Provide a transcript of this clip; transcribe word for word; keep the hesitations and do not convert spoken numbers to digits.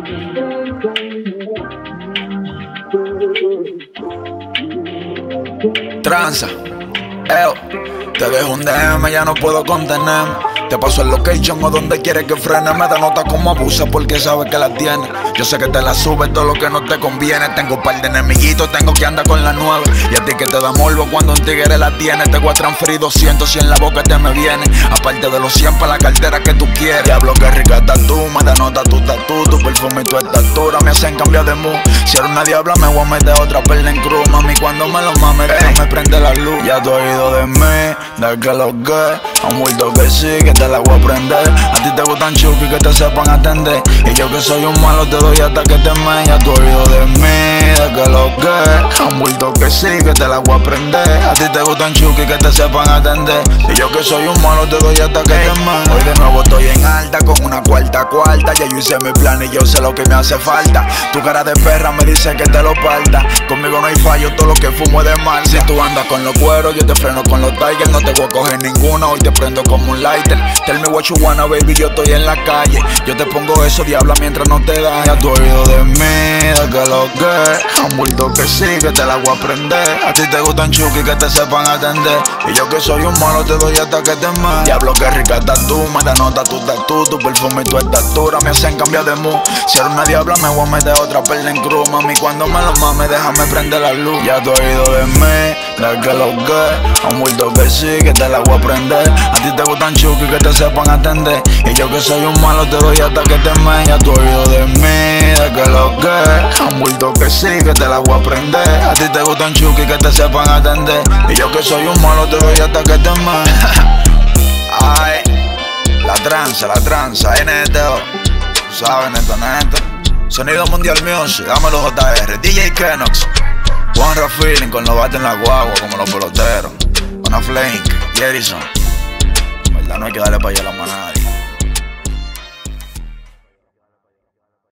Tranza, eo, te dejo un D M, ya no puedo contenerme. Te paso el location o donde quieres que frene. Me da nota como abusa porque sabes que la tiene. Yo sé que te la subes todo lo que no te conviene. Tengo un par de enemiguitos, tengo que andar con la nueve. Y a ti que te da morbo cuando un tigre la tiene. Te voy a transferir doscientos y en la boca te me viene. Aparte de los cien para la cartera que tú quieres. Diablo que rica estás tú, me da nota tu tatu. Tu perfume y tu estatura me hacen cambiar de mood. Si eres una diabla me voy a meter otra perla en cruz. Mami, cuando me lo mames, me prende la luz. Ya tú has oído de mí, de que lo que han muerto que sí, que te la voy a prender. A ti te gustan chuki que te sepan atender. Y yo que soy un malo te doy hasta que te me. Ya tú has oído de mí, de que lo que han muerto que sí, que te la voy a prender. A ti te gustan chuki que te sepan atender. Y yo que soy un malo te doy hasta que te me. Hoy de nuevo estoy en alta con una cuarta cuarta. Ya yo hice mi plan y yo sé lo que me hace falta. Tu cara de perra me dice que te lo parta. Conmigo no hay fallo, todo lo que fumo es de mal. Si tú andas con los cueros, yo te freno con los tigers. No te voy a coger ninguno, hoy te prendo como un lighter. Tell me what you wanna, baby, yo estoy en la calle. Yo te pongo eso, diabla, mientras no te da. Ya tú has oído de mí, de que lo que han muerto que sí, que te la voy a prender. A ti te gustan chuki que te sepan atender. Y yo que soy un malo te doy hasta que te me. Diablo que rica estás tú, me da nota tu tatu. Tu perfume y tu estatura me hacen cambiar de mood. Si eres una diabla me voy a meter otra perla en cruz. Mami, cuando me lo mames, déjame prender la luz. Ya tú has oído de mí, de que lo que han muerto que sí, que te la voy a prender. A ti te gustan chuki que te sepan atender. Y yo que soy un malo te doy hasta que te me. Ya tú has oído de mí, de que lo que han muerto que sí, que te la voy a prender. A ti te gustan chuki que te sepan atender. Y yo que soy un malo te doy hasta que te me. Ay, la tranza, la tranza, N T O. Tú sabes, neto, neto. Sonido Mundial Music, dámelo J R, D J Kenox. Juan Rafilin con los bates en la guagua como los peloteros. Una Flake, Jerison. En verdad no hay que darle para allá a la manada.